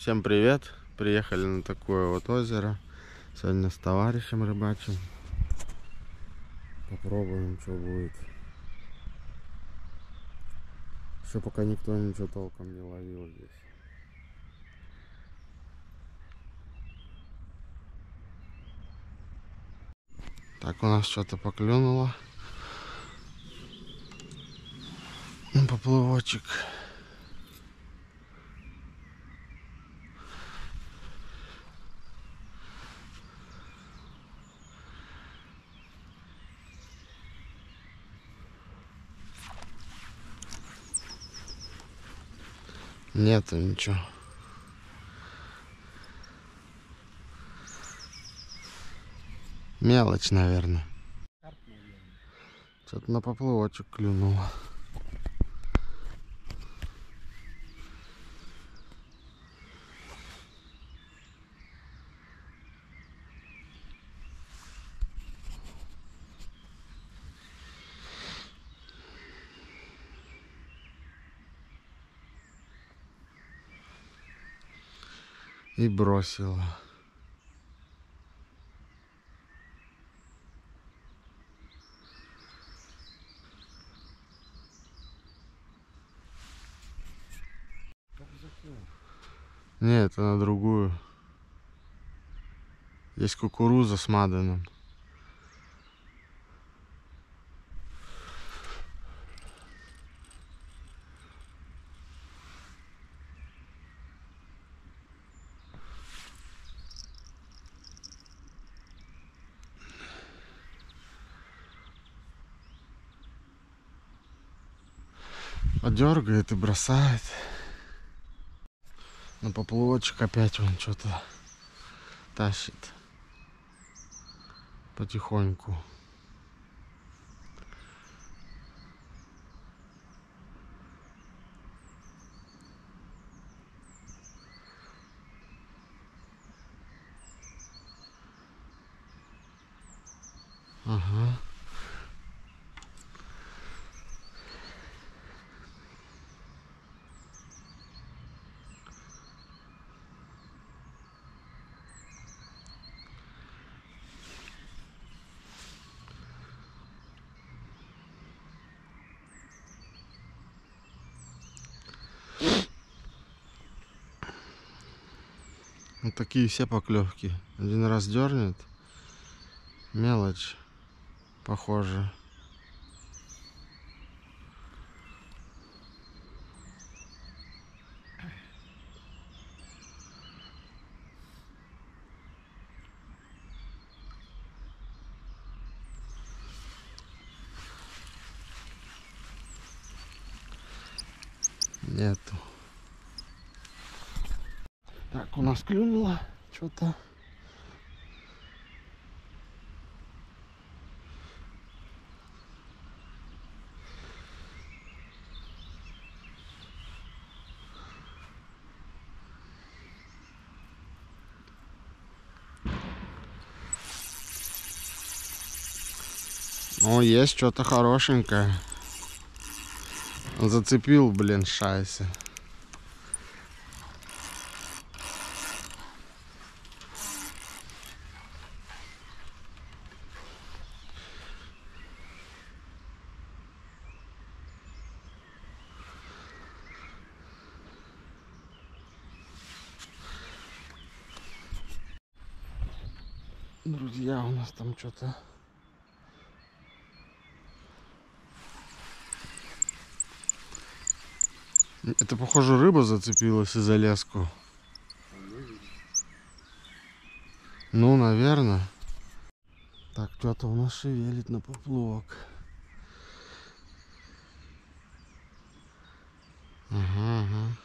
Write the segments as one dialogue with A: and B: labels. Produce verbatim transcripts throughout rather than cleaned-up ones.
A: Всем привет! Приехали на такое вот озеро. Сегодня с товарищем рыбачим. Попробуем, что будет. Еще пока никто ничего толком не ловил здесь. Так, у нас что-то поклюнуло. Поплывочек. Нету ничего. Мелочь, наверное. Что-то на поплывочек клюнуло. И бросила. Нет, это на другую. Есть кукуруза с маданом. Дергает и бросает. На поплавочек опять он что-то тащит потихоньку. Ага. Вот такие все поклевки. Один раз дернет. Мелочь, похоже. Нету. Так, у нас клюнуло что-то. О, есть что-то хорошенькое. Зацепил, блин, шайсы. Друзья, у нас там что-то. Это, похоже, рыба зацепилась за леску. Ну, наверное. Так, кто-то у нас шевелит на поплавок. Ага, ага.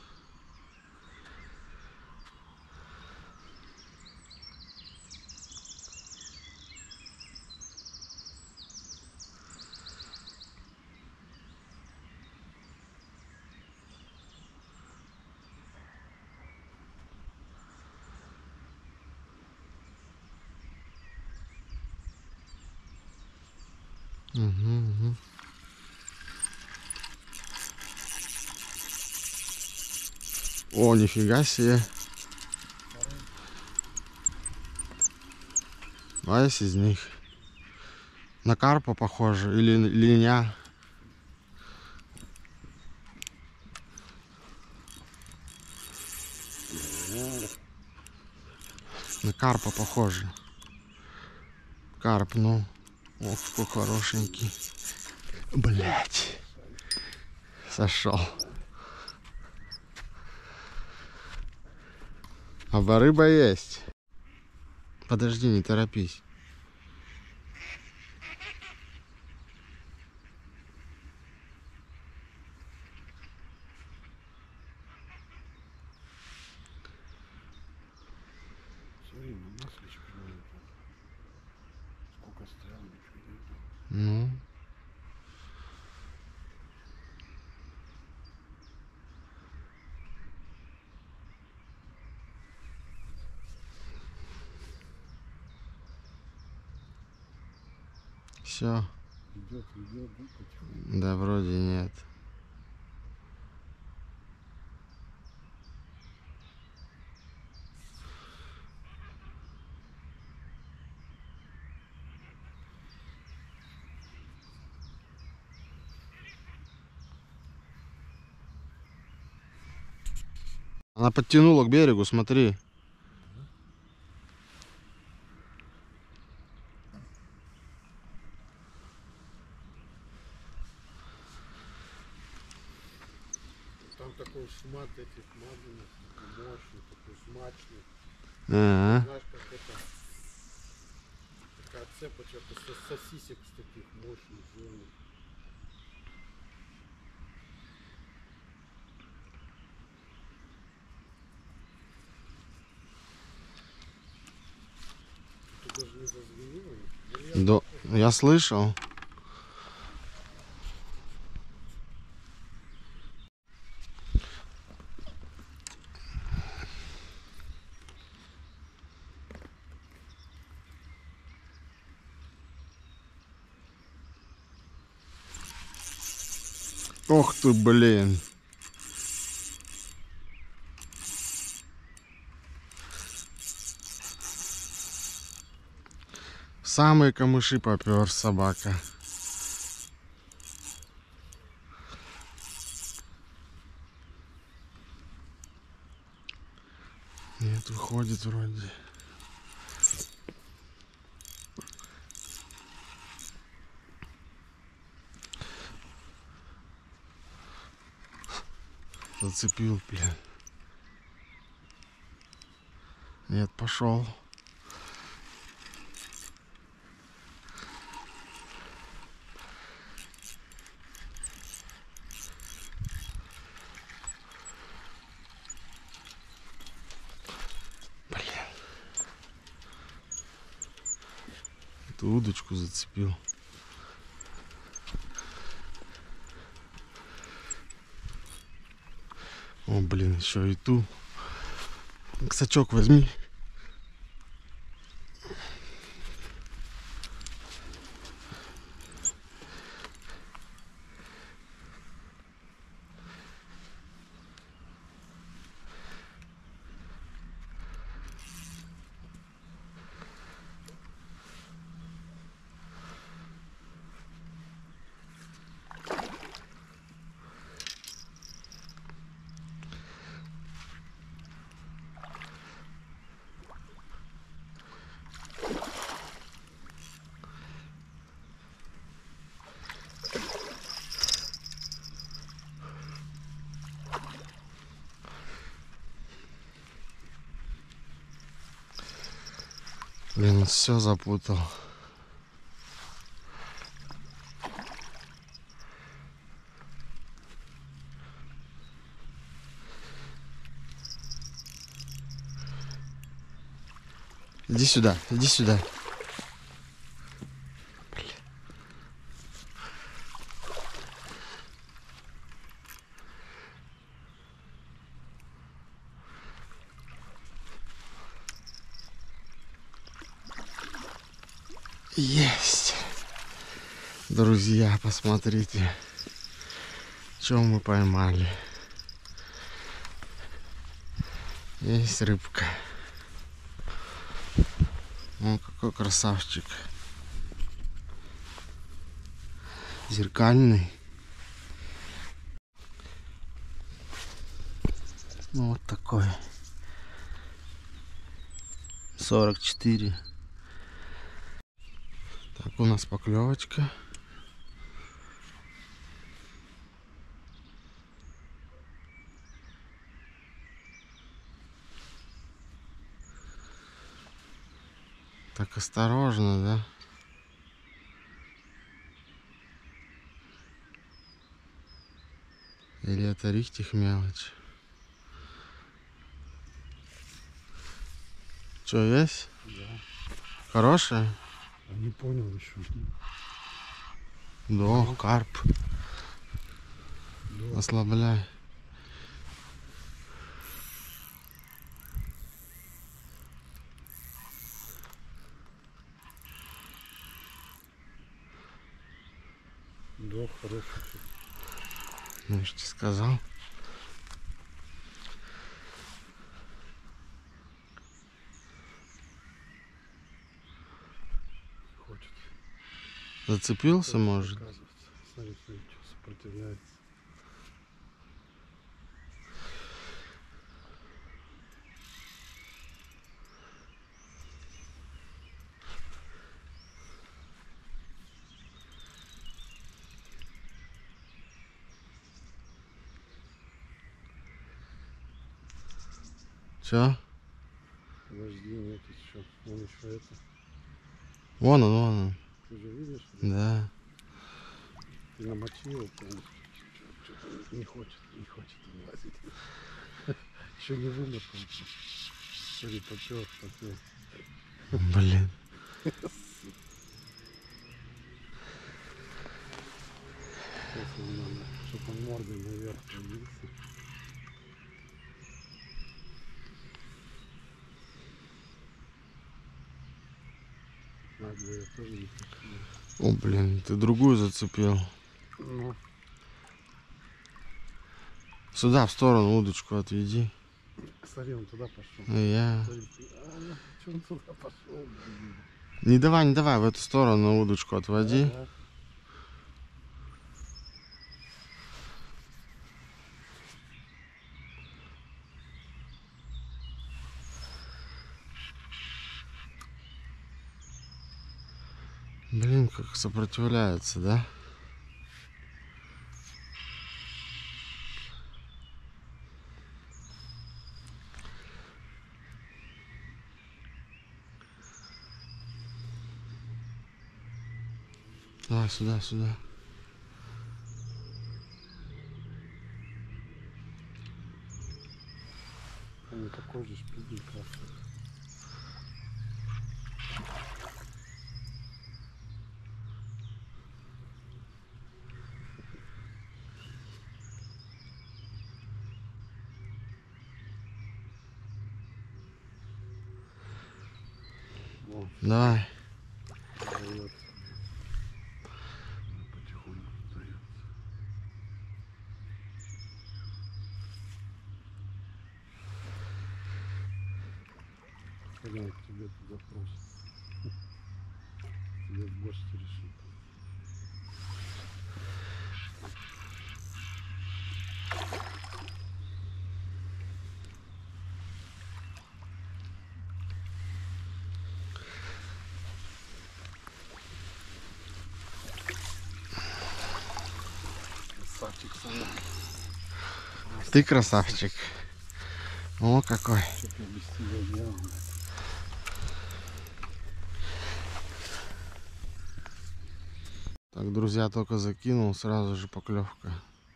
A: Угу, угу. О, нифига себе. А есть из них. На карпа похоже. Или линя. На карпа похоже. Карп, ну. Ох, какой хорошенький. Блять. Сошел. А рыба есть. Подожди, не торопись.
B: Смотри, на масличке сколько стрел,
A: Ну. Все.
B: Идет, идет, да, потихоньку.
A: Да, вроде нет. Она подтянула к берегу, смотри.
B: Там такой шмат этих мазаных, такой мощный, такой смачный.
A: А-а-а.
B: Знаешь, как это, такая цепочка со сосисек с таких мощных, жирных. Ты даже не зазвенила?
A: Да, я слышал. Ох ты, блин. В самые камыши попер собака. Нет, выходит вроде. Зацепил, блин. Нет, пошел. Блин. Эту удочку зацепил. О, блин, еще и ту. Сачок возьми. Блин, все запутал. Иди сюда, иди сюда. Есть. Друзья, посмотрите, что мы поймали. Есть рыбка. О, какой красавчик. Зеркальный. Ну, вот такой. сорок четыре. Так, у нас поклевочка. Так осторожно, да? Или это рихтих мелочь? Что, есть?
B: Да.
A: Хорошая?
B: А не понял еще.
A: Да, карп.
B: Да.
A: Ослабляй.
B: Да, хороший.
A: Ну, я же тебе сказал.
B: Хочет.
A: Зацепился,
B: Хочет,
A: может?
B: оказывается. Смотри, смотри, что сопротивляется.
A: Все?
B: Подожди, нет еще. Он еще это.
A: Вон он, вон он.
B: Ты же видишь?
A: Да.
B: Ты намочил полностью. Что-то не хочет, не хочет вылазить. Еще не вымотал. Смотри, попер, попер.
A: Блин.
B: Сейчас ему надо, чтобы он мордой наверх поднялся. Надо, я тоже не хочу.
A: О, блин, ты другую зацепил.
B: Ну,
A: Сюда, в сторону удочку отведи.
B: смотри, он туда пошел.
A: И я...
B: Смотри, а, что он туда пошел? Блин.
A: Не давай, не давай, в эту сторону удочку отводи.
B: Да, да.
A: Блин, как сопротивляется, да? Давай сюда, сюда.
B: Он такой же шпильник красный. Вон,
A: Давай.
B: встает. Потихоньку встает. Когда он к тебе туда просит. Тебе в гости решил. Красавчик Саня.
A: Ты красавчик. О, какой.
B: Что-то я без тебя делал.
A: Так, друзья, только закинул, сразу же поклевка.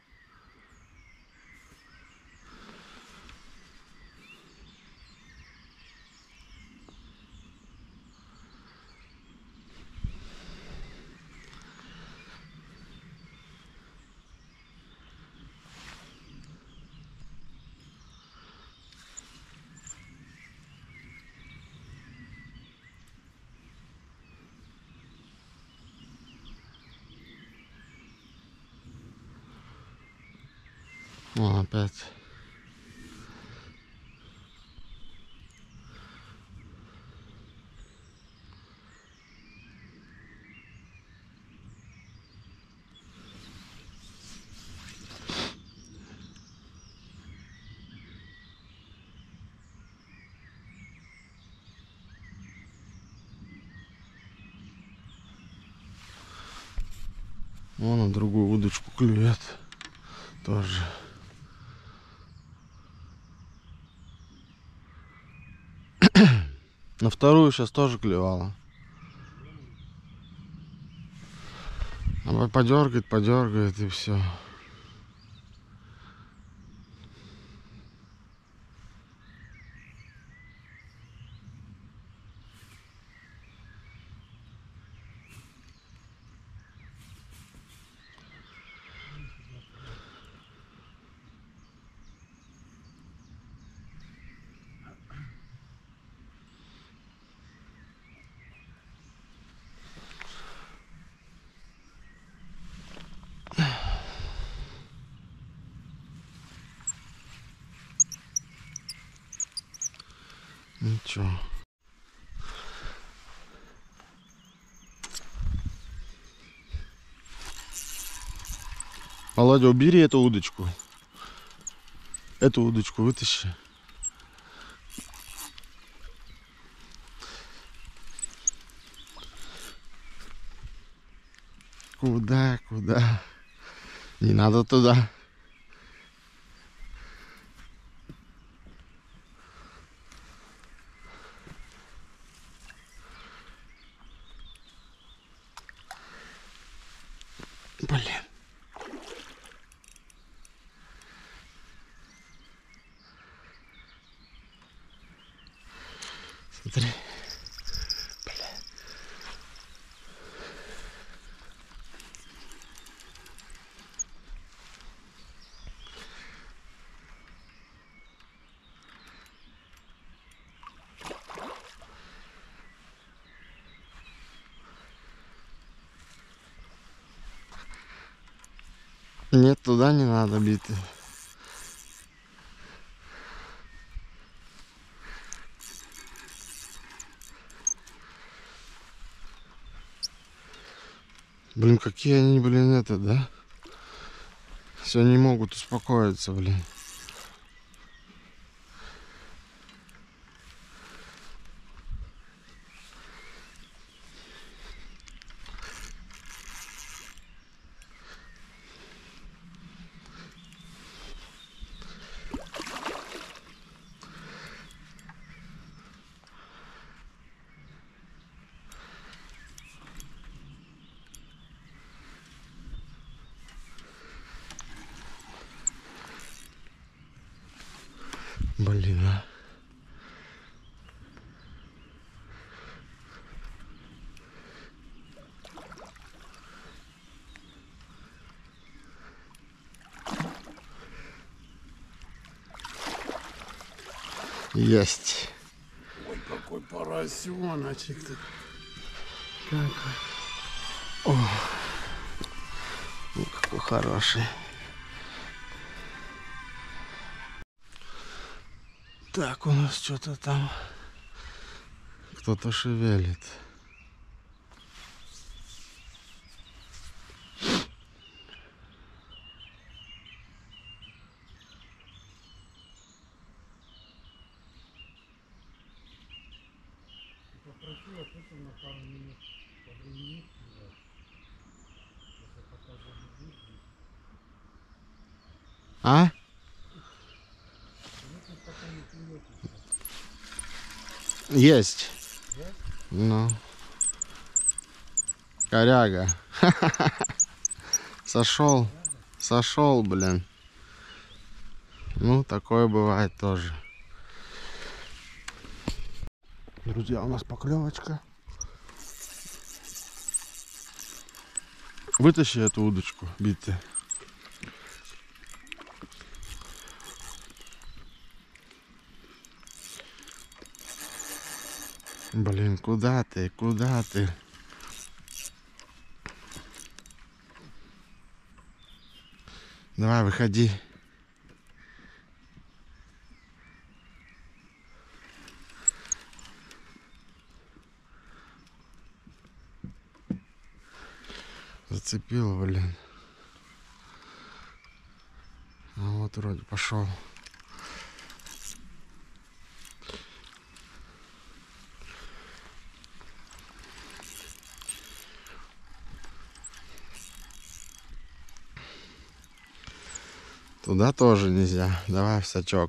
A: О, опять. Вон на другую удочку клюет. Тоже. На вторую сейчас тоже клевала. А подергает, подергает и все. Ничего. Володя, убери эту удочку. Эту удочку вытащи. Куда, куда? Не надо туда. Блин. Смотри. Блин. Нет, туда не надо бить. Блин, какие они, блин, это, да? Все не могут успокоиться, блин. Блин, а. Есть.
B: Ой, какой поросеночек-то.
A: Какой. О, ну, какой хороший. Так, у нас что-то там кто-то шевелит.
B: Попросил ответил на пару минут по времени.
A: А? Есть.
B: Да?
A: Ну. Коряга. Сошел. Сошел, блин. Ну, такое бывает тоже. Друзья, у нас поклевочка. Вытащи эту удочку, битый. Блин, куда ты? Куда ты? Давай, выходи. Зацепил, блин. А вот вроде пошел. Туда тоже нельзя. Давай в сачок.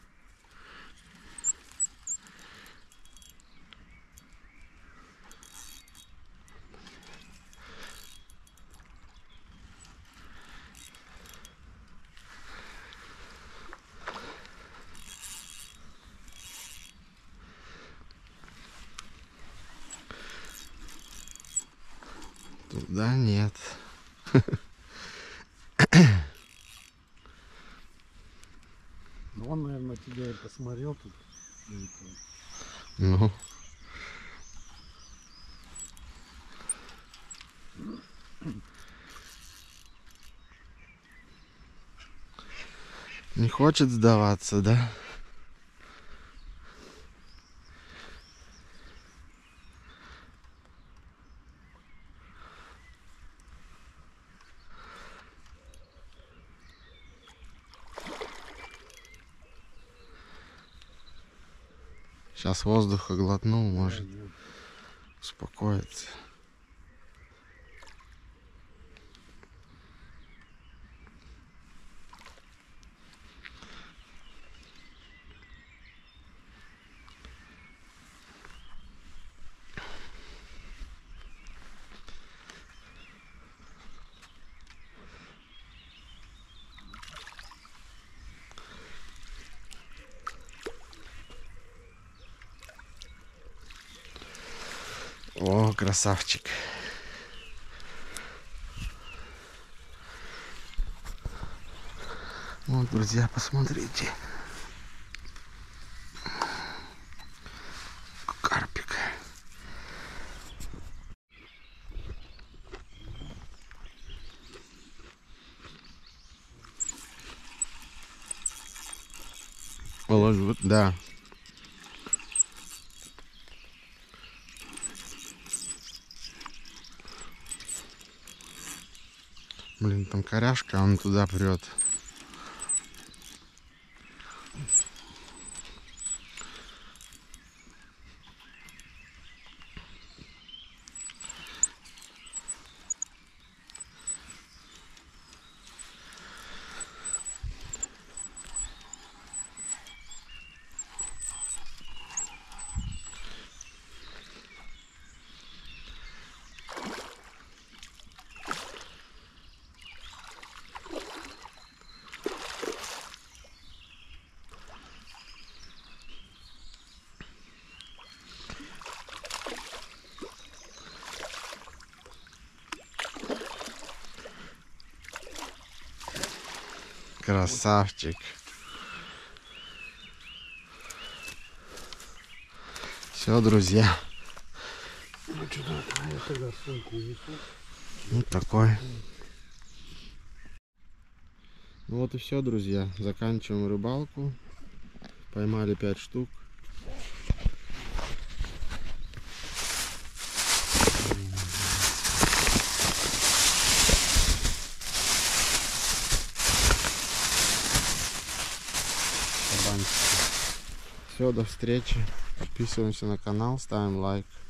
A: Туда нет.
B: Ну, он, наверное, тебя и посмотрел тут.
A: Ну. Не хочет сдаваться, да? Сейчас воздуха глотнул, может успокоиться. О, красавчик. Вот, друзья, посмотрите. Карпик. Положу, да. Блин, там коряшка, он туда прет. Красавчик. Все, друзья.
B: Ну что, я тогда сумку унесу.
A: Вот такой. Ну вот и все, друзья. Заканчиваем рыбалку. Поймали пять штук. Все, до встречи. Подписываемся на канал, ставим лайк.